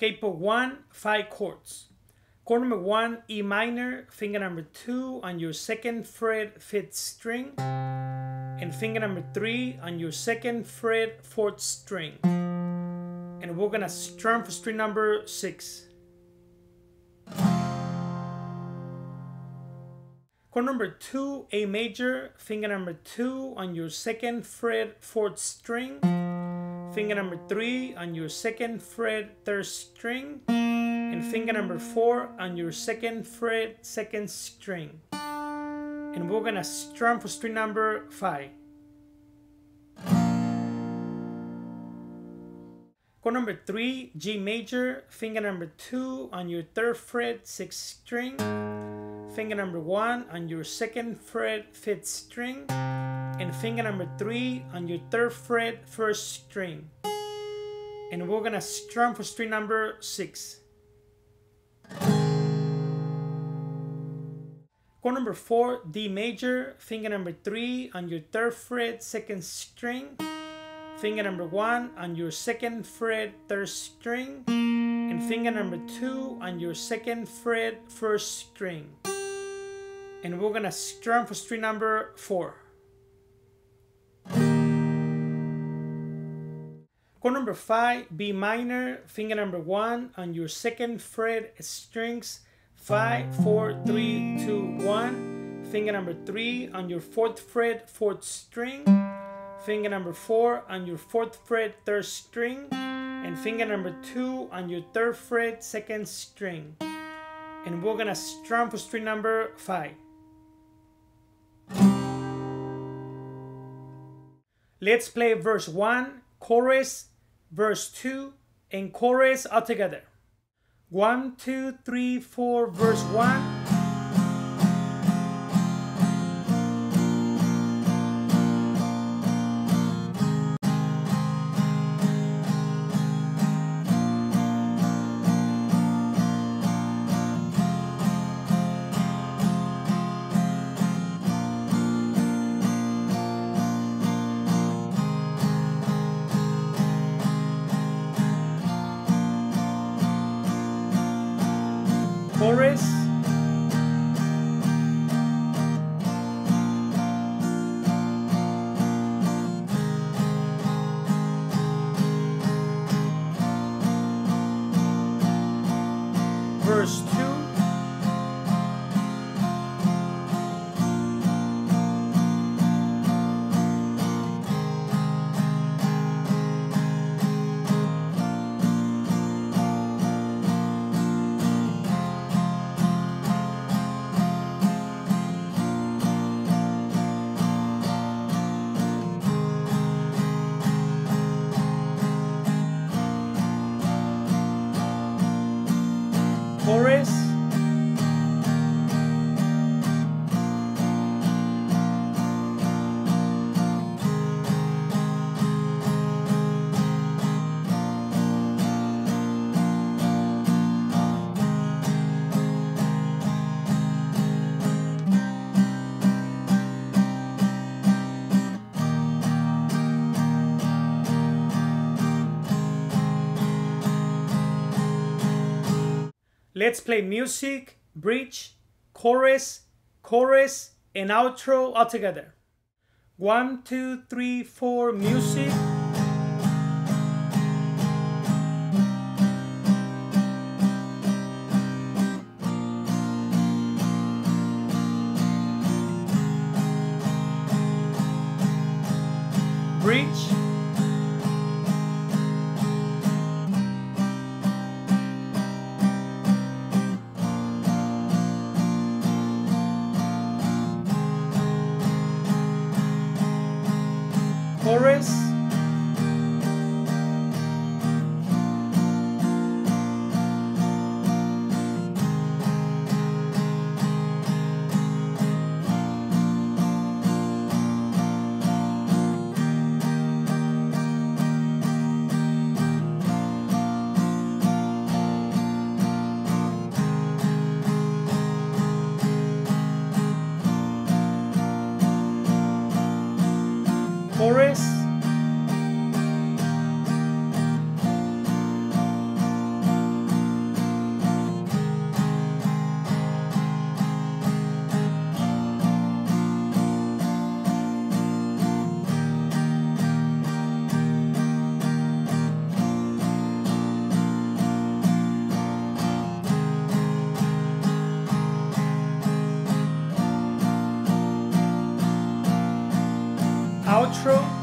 Capo 1, 5 chords. Chord number 1, E minor, finger number 2 on your 2nd fret 5th string, and finger number 3 on your 2nd fret 4th string. And we're gonna strum for string number 6. Chord number 2, A major, finger number 2 on your 2nd fret 4th string, finger number 3 on your 2nd fret 3rd string, and finger number 4 on your 2nd fret 2nd string. And we're gonna strum for string number 5. Chord number 3, G major, finger number 2 on your 3rd fret 6th string, finger number 1 on your 2nd fret 5th string, and finger number 3 on your 3rd fret 1st string. And we're gonna strum for string number 6. Chord number 4, D major, finger number 3 on your 3rd fret 2nd string, finger number 1 on your 2nd fret 3rd string, and finger number 2 on your 2nd fret 1st string. And we're gonna strum for string number 4. Chord number 5, B minor, finger number 1 on your 2nd fret strings, 5, 4, 3, 2, 1, finger number 3 on your 4th fret 4th string, finger number 4 on your 4th fret 3rd string, and finger number 2 on your 3rd fret 2nd string. And we're gonna strum for string number 5. Let's play verse 1, chorus, verse 2, and chorus all together. 1, 2, 3, 4, verse 1. Chorus. Verse 2. Chorus. Let's play music, bridge, chorus, chorus, and outro all together. 1, 2, 3, 4, music. Bridge. Chorus. outro.